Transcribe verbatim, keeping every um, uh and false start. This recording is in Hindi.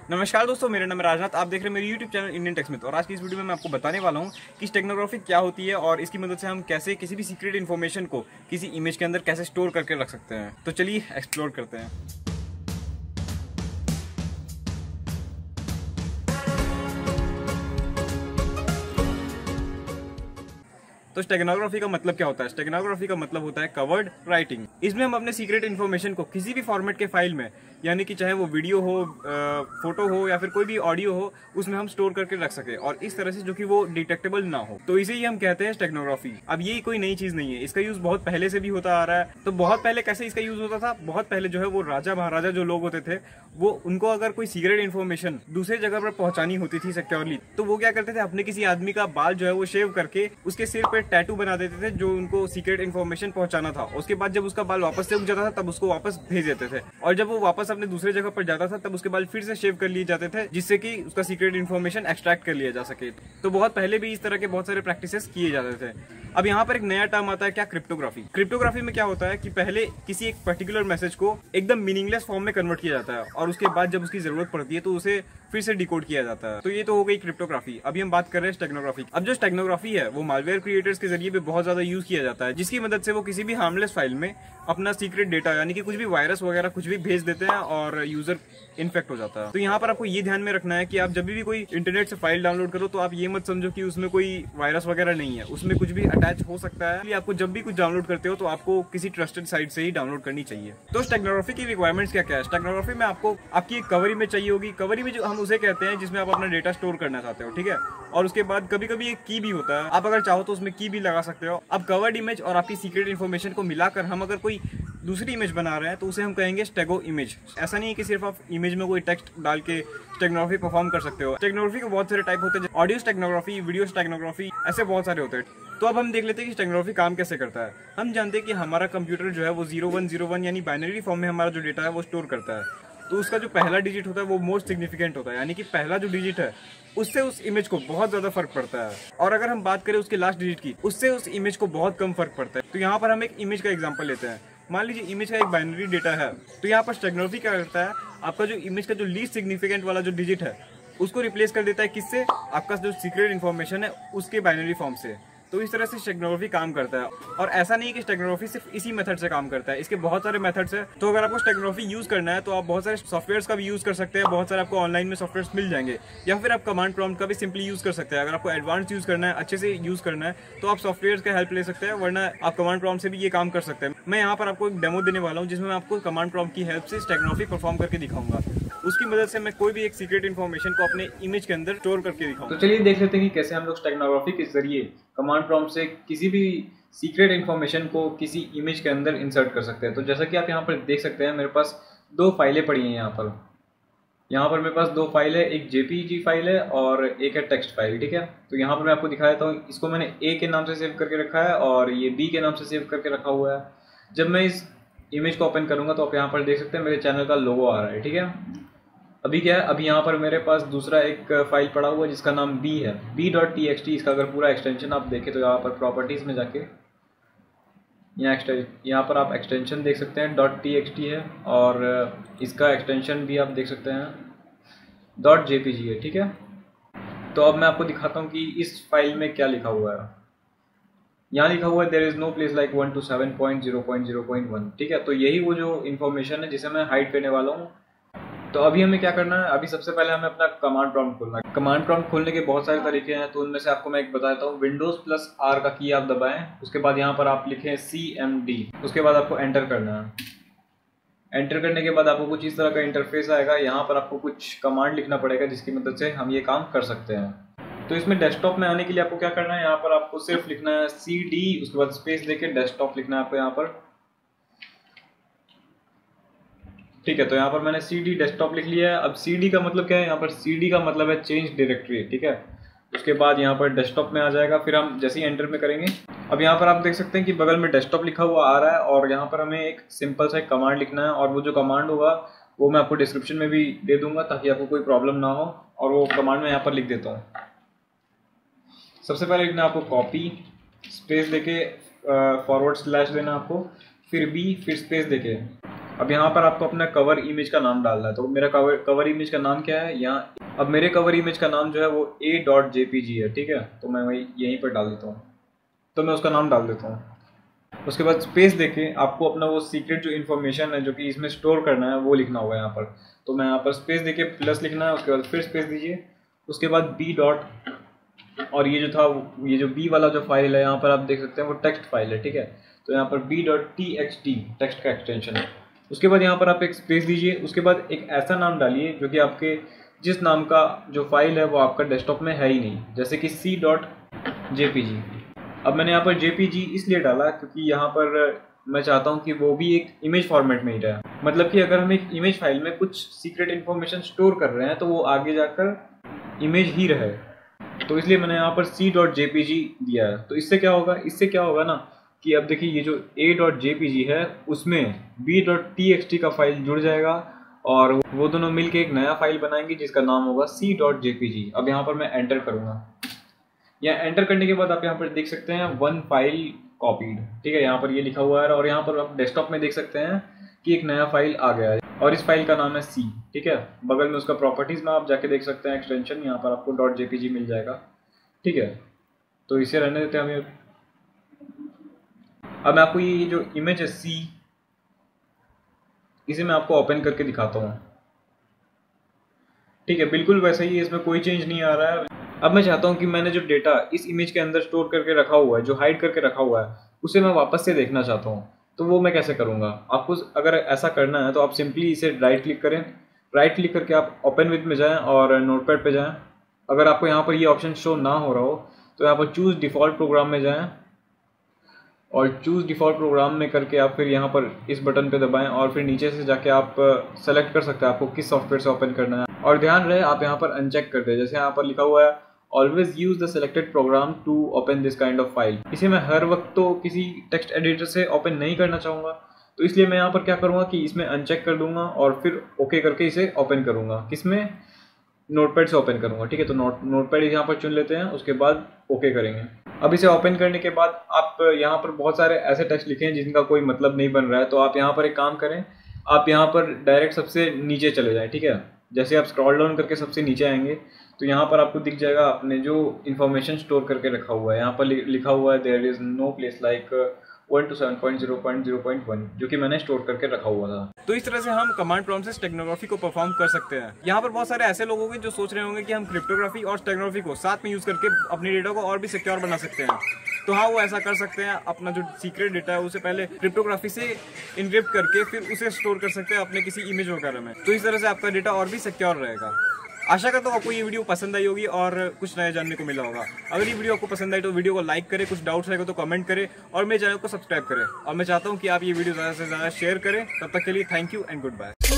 नमस्कार दोस्तों, मेरा नाम है राजनाथ। आप देख रहे हैं मेरे यूट्यूब चैनल इंडियन टेक्स में। और आज की इस वीडियो में मैं आपको बताने वाला हूं कि स्टेगनोग्राफी क्या होती है और इसकी मदद से हम कैसे किसी भी सीक्रेट इन्फॉर्मेशन को किसी इमेज के अंदर कैसे स्टोर करके रख सकते हैं। तो चलिए एक्सप्लोर करते हैं। तो स्टेगनोग्राफी का मतलब क्या होता है? स्टेगनोग्राफी का मतलब होता है कवर्ड राइटिंग। इसमें हम अपने सीक्रेट इन्फॉर्मेशन को किसी भी फॉर्मेट के फाइल में, यानी कि चाहे वो वीडियो हो, फोटो हो या फिर कोई भी ऑडियो हो, उसमें हम स्टोर करके रख सके और इस तरह से जो कि वो डिटेक्टेबल ना हो। तो इसे ही हम कहते हैं स्टेगनोग्राफी। अब ये कोई नई चीज नहीं है, इसका यूज बहुत पहले से भी होता आ रहा है। तो बहुत पहले कैसे इसका यूज होता था? बहुत पहले जो है वो राजा महाराजा जो लोग होते थे, वो उनको अगर कोई सीक्रेट इन्फॉर्मेशन दूसरे जगह पर पहुंचानी होती थी सिक्योरली, तो वो क्या करते थे, अपने किसी आदमी का बाल जो है वो शेव करके उसके सिर पे टैटू बना देते थे जो उनको सीक्रेट इन्फॉर्मेशन पहुंचाना था। उसके बाद जब उसका बाल वापस से उग जाता था तब उसको वापस भेज देते थे, और जब वो वापस अपने दूसरे जगह पर जाता था तब उसके बाल फिर से शेव कर लिए जाते थे, जिससे कि उसका सीक्रेट इन्फॉर्मेशन एक्सट्रैक्ट कर लिया जा सके। तो बहुत पहले भी इस तरह के बहुत सारे प्रैक्टिसेस किए जाते थे। अब यहाँ पर एक नया टर्म आता है, क्या? क्रिप्टोग्राफी। क्रिप्टोग्राफी में क्या होता है कि पहले किसी एक पर्टिकुलर मैसेज को एकदम मीनिंगलेस फॉर्म में कन्वर्ट किया जाता है और उसके बाद जब उसकी जरूरत पड़ती है तो उसे फिर से डिकोड किया जाता है। तो ये तो हो गई क्रिप्टोग्राफी। अभी हम बात कर रहे हैं स्टेगनोग्राफी। अब जो स्टेगनोग्राफी है वो मालवेयर क्रिएटर्स के जरिए भी बहुत ज्यादा यूज किया जाता है, जिसकी मदद से वो किसी भी हार्मलेस फाइल में अपना सीक्रेट डेटा, यानी कि कुछ भी वायरस वगैरह कुछ भी भेज देते हैं और यूजर इन्फेक्ट हो जाता है। तो यहाँ पर आपको ये ध्यान में रखना है कि आप जब भी कोई इंटरनेट से फाइल डाउनलोड करो तो आप ये मत समझो कि उसमें कोई वायरस वगैरह नहीं है, उसमें कुछ भी अटैच हो सकता है। इसलिए आपको जब भी कुछ डाउनलोड करते हो तो आपको किसी ट्रस्टेड साइट से ही डाउनलोड करनी चाहिए। तो स्टेगनोग्राफी की रिक्वायरमेंट्स क्या क्या है? स्टेगनोग्राफी में आपको आपकी एक कवर इमेज चाहिए होगी। कवर इमेज हम उसे कहते हैं जिसमें आप अपना डेटा स्टोर करना चाहते हो, ठीक है। और उसके बाद कभी कभी एक की भी होता है, आप अगर चाहो तो उसमें की भी लगा सकते हो। अब कवर्ड इमेज और आपकी सीक्रेट इन्फॉर्मेशन को मिलाकर हम अगर कोई दूसरी इमेज बना रहे हैं तो उसे हम कहेंगे स्टेगो इमेज। ऐसा नहीं है कि सिर्फ आप इमेज में कोई टेक्स्ट डाल के स्टेगनोग्राफी परफॉर्म कर सकते हो। स्टेगनोग्राफी के बहुत सारे टाइप होते हैं, ऑडियो स्टेगनोग्राफी, वीडियो स्टेगनोग्राफी, ऐसे बहुत सारे होते हैं। तो अब हम देख लेते हैं कि स्टेगनोग्राफी काम कैसे करता है। हम जानते हैं कि हमारा कंप्यूटर जो है वो जीरो वन जीरो वन यानी बाइनरी फॉर्म में हमारा जो डेटा है वो स्टोर करता है। तो उसका जो पहला डिजिट होता है वो मोस्ट सिग्निफिकेंट होता है, यानी कि पहला जो डिजिट है उससे उस इमेज को बहुत ज्यादा फर्क पड़ता है। और अगर हम बात करें उसके लास्ट डिजिट की, उससे उस इमेज को बहुत कम फर्क पड़ता है। तो यहाँ पर हम एक इमेज का एग्जांपल लेते हैं। मान लीजिए इमेज का एक बाइनरी डेटा है, तो यहाँ पर स्टेगनोग्राफी क्या करता है, आपका जो इमेज का जो लीस्ट सिग्निफिकेंट वाला जो डिजिट है उसको रिप्लेस कर देता है किससे? आपका जो सीक्रेट इन्फॉर्मेशन है उसके बाइनरी फॉर्म से। तो इस तरह से स्टेगनोग्राफी काम करता है। और ऐसा नहीं है कि स्टेगनोग्राफी सिर्फ इसी मेथड से काम करता है, इसके बहुत सारे मेथड्स हैं। तो अगर आपको स्टेगनोग्राफी यूज करना है तो आप बहुत सारे सॉफ्टवेयर्स का भी यूज कर सकते हैं। बहुत सारे आपको ऑनलाइन में सॉफ्टवेयर्स मिल जाएंगे, या फिर आप कमांड प्रॉम्प्ट का भी सिंपली यूज कर सकते हैं। अगर आपको एडवांस यूज करना है, अच्छे से यूज करना है, तो आप सॉफ्टवेयर का हेल्प ले सकते हैं, वरना आप कमांड प्रॉम्प्ट से भी ये काम कर सकते हैं। मैं यहाँ पर आपको एक डेमो देने वाला हूँ जिसमें मैं आपको कमांड प्रॉम्प्ट की हेल्प से स्टेगनोग्राफी परफॉर्म करके दिखाऊंगा। उसकी मदद से मैं कोई भी एक सीक्रेट इन्फॉर्मेशन को अपने इमेज के अंदर स्टोर करके दिखाऊंगा। तो चलिए देख लेते हैं कि कैसे हम लोग स्टेगनोग्राफी के जरिए कमांड प्रॉम्प्ट से किसी भी सीक्रेट इन्फॉर्मेशन को किसी इमेज के अंदर इंसर्ट कर सकते हैं। तो जैसा कि आप यहाँ पर देख सकते हैं, मेरे पास दो फाइलें पड़ी हैं। यहाँ पर यहाँ पर मेरे पास दो फाइल है, एक जेपीजी फाइल है और एक है टेक्स्ट फाइल, ठीक है। तो यहाँ पर मैं आपको दिखा देता हूँ। इसको मैंने ए के नाम से सेव करके रखा है और ये बी के नाम से सेव करके रखा हुआ है। जब मैं इस इमेज को ओपन करूँगा तो आप यहाँ पर देख सकते हैं मेरे चैनल का लोगो आ रहा है, ठीक है। अभी क्या है, अभी यहाँ पर मेरे पास दूसरा एक फाइल पड़ा हुआ है जिसका नाम बी है, B dot T X T. इसका अगर पूरा एक्सटेंशन आप देखें तो यहाँ पर प्रॉपर्टीज़ में जाके यहाँ यहाँ पर आप एक्सटेंशन देख सकते हैं, डॉट टी एक्स टी है, और इसका एक्सटेंशन भी आप देख सकते हैं, डॉट जे पी जी है, ठीक है। तो अब मैं आपको दिखाता हूँ कि इस फाइल में क्या लिखा हुआ है। यहाँ लिखा हुआ है there is no place like one two seven point zero point zero point one, ठीक है। तो यही वो जो इन्फॉर्मेशन है जिसे मैं हाइड करने वाला हूँ। तो अभी हमें क्या करना है, अभी सबसे पहले हमें अपना कमांड प्रॉम्प्ट खोलना है। कमांड प्रॉम्प्ट खोलने के बहुत सारे तरीके हैं, तो उनमें से आपको मैं एक बता देता हूँ। विंडोज प्लस आर का की आप दबाएं, उसके बाद यहाँ पर आप लिखें सी एम डी, उसके बाद आपको एंटर करना है। एंटर करने के बाद आपको कुछ इस तरह का इंटरफेस आएगा। यहाँ पर आपको कुछ कमांड लिखना पड़ेगा जिसकी मदद से हम ये काम कर सकते हैं। तो इसमें डेस्कटॉप में आने के लिए आपको क्या करना है, यहाँ पर आपको सिर्फ लिखना है सी डी, उसके बाद स्पेस देके डेस्कटॉप लिखना है आपको यहाँ पर, ठीक है। तो यहाँ पर मैंने सी डी डेस्कटॉप लिख लिया है। अब सी डी का मतलब क्या है, यहाँ पर सी डी का मतलब है चेंज डायरेक्टरी, ठीक है। उसके बाद यहाँ पर डेस्कटॉप में आ जाएगा, फिर हम जैसे ही एंटर में करेंगे, अब यहाँ पर आप देख सकते हैं कि बगल में डेस्कटॉप लिखा हुआ आ रहा है और यहाँ पर हमें एक सिंपल सा कमांड लिखना है। और वो जो कमांड होगा वो मैं आपको डिस्क्रिप्शन में भी दे दूंगा ताकि आपको कोई प्रॉब्लम ना हो। और वो कमांड मैं यहाँ पर लिख देता हूँ। सबसे पहले लिखना आपको कॉपी, स्पेस देके फॉरवर्ड स्लैश देना आपको, फिर बी, फिर स्पेस देके अब यहाँ पर आपको अपना कवर इमेज का नाम डालना है। तो मेरा कवर कवर इमेज का नाम क्या है यहाँ, अब मेरे कवर इमेज का नाम जो है वो ए डॉट जे पी जी है, ठीक है। तो मैं वही यहीं पर डाल देता हूँ, तो मैं उसका नाम डाल देता हूँ। उसके बाद स्पेस देके आपको अपना वो सीक्रेट जो इन्फॉर्मेशन है जो कि इसमें स्टोर करना है वो लिखना होगा यहाँ पर। तो मैं यहाँ पर स्पेस देके प्लस लिखना है, उसके बाद फिर स्पेस दीजिए, उसके बाद बी डॉट, और ये जो था ये जो बी वाला जो फाइल है यहाँ पर आप देख सकते हैं वो टेक्स्ट फाइल है, ठीक है। तो यहाँ पर B dot T X T text का एक्सटेंशन है। उसके बाद यहाँ पर आप एक स्पेस दीजिए, उसके बाद एक ऐसा नाम डालिए जो कि आपके जिस नाम का जो फाइल है वो आपका डेस्कटॉप में है ही नहीं, जैसे कि C dot J P G. अब मैंने यहाँ पर जे पी जी इसलिए डाला क्योंकि यहाँ पर मैं चाहता हूँ कि वो भी एक इमेज फॉर्मेट में ही रहे, मतलब कि अगर हम एक इमेज फाइल में कुछ सीक्रेट इन्फॉर्मेशन स्टोर कर रहे हैं तो वो आगे जाकर इमेज ही रहे। तो इसलिए मैंने यहाँ पर C dot J P G दिया है। तो इससे क्या होगा, इससे क्या होगा ना कि अब देखिए ये जो ए डॉट जे पी जी है उसमें B dot T X T का फाइल जुड़ जाएगा और वो दोनों मिलके एक नया फाइल बनाएंगे जिसका नाम होगा C dot J P G. अब यहाँ पर मैं एंटर करूँगा, यहाँ एंटर करने के बाद आप यहाँ पर देख सकते हैं वन फाइल कॉपीड, ठीक है। यहाँ पर ये लिखा हुआ है और यहाँ पर आप डेस्कटॉप में देख सकते हैं कि एक नया फाइल आ गया है और इस फाइल का नाम है सी, ठीक है। बगल में उसका प्रॉपर्टीज में आप जाके देख सकते हैं एक्सटेंशन, यहाँ पर आपको डॉट जेपीजी मिल जाएगा, ठीक है। तो इसे रहने देते हैं हमें। अब मैं आपको ये जो इमेज है सी, इसे मैं आपको ओपन करके दिखाता हूँ, ठीक है। बिल्कुल वैसा ही, इसमें कोई चेंज नहीं आ रहा है। अब मैं चाहता हूँ कि मैंने जो डेटा इस इमेज के अंदर स्टोर करके रखा हुआ है, जो हाइड करके रखा हुआ है, उसे मैं वापस से देखना चाहता हूँ। तो वो मैं कैसे करूँगा, आपको अगर ऐसा करना है तो आप सिंपली इसे राइट क्लिक करें, राइट क्लिक करके आप ओपन विद में जाएं और नोटपैड पे जाएं। अगर आपको यहाँ पर ये ऑप्शन शो ना हो रहा हो तो यहाँ पर चूज़ डिफ़ॉल्ट प्रोग्राम में जाएं और चूज़ डिफ़ॉल्ट प्रोग्राम में करके आप फिर यहाँ पर इस बटन पे दबाएं और फिर नीचे से जाके आप सेलेक्ट कर सकते हैं आपको किस सॉफ्टवेयर से ओपन करना है। और ध्यान रहे आप यहाँ पर अनचेक कर दें, जैसे यहाँ पर लिखा हुआ है always use the selected program to open this kind of file. इसे मैं हर वक्त तो किसी टेक्स्ट एडिटर से ओपन नहीं करना चाहूँगा, तो इसलिए मैं यहाँ पर क्या करूँगा कि इसमें अनचेक कर दूंगा और फिर ओके करके इसे ओपन करूँगा। किसमें, नोटपैड से ओपन करूँगा, ठीक है। तो नोट नोटपैड यहाँ पर चुन लेते हैं, उसके बाद ओके करेंगे। अब इसे ओपन करने के बाद आप यहाँ पर बहुत सारे ऐसे टेक्स्ट लिखे हैं जिनका कोई मतलब नहीं बन रहा है, तो आप यहाँ पर एक काम करें, आप यहाँ पर डायरेक्ट सबसे नीचे चले जाएँ, ठीक है। जैसे आप स्क्रॉल डाउन करके सबसे नीचे आएंगे तो यहाँ पर आपको दिख जाएगा आपने जो इन्फॉर्मेशन स्टोर करके रखा हुआ है। यहाँ पर लिखा हुआ है there is no place like one two seven point zero point zero point one, जो कि मैंने स्टोर करके रखा हुआ था। तो इस तरह से हम कमांड प्रॉम्प्ट से स्टेगनोग्राफी को परफॉर्म कर सकते हैं। यहाँ पर बहुत सारे ऐसे लोग होंगे जो सोच रहे होंगे कि हम क्रिप्टोग्राफी और स्टेगनोग्राफी को साथ में यूज करके अपनी डेटा को और भी सिक्योर बना सकते हैं। तो हाँ, वो ऐसा कर सकते हैं। अपना जो सीक्रेट डेटा है उसे पहले क्रिप्टोग्राफी से इनक्रिप्ट करके फिर उसे स्टोर कर सकते हैं अपने किसी इमेज वगैरह में। तो इस तरह से आपका डेटा और भी सिक्योर रहेगा। आशा करता हूँ आपको ये वीडियो पसंद आई होगी और कुछ नया जानने को मिला होगा। अगर ये वीडियो आपको पसंद आई तो वीडियो को लाइक करें, कुछ डाउट्स रहेगा तो कमेंट करें और मेरे चैनल को सब्सक्राइब करें। और मैं चाहता हूँ कि आप ये वीडियो ज़्यादा से ज़्यादा शेयर करें। तब तक के लिए thank you and good bye.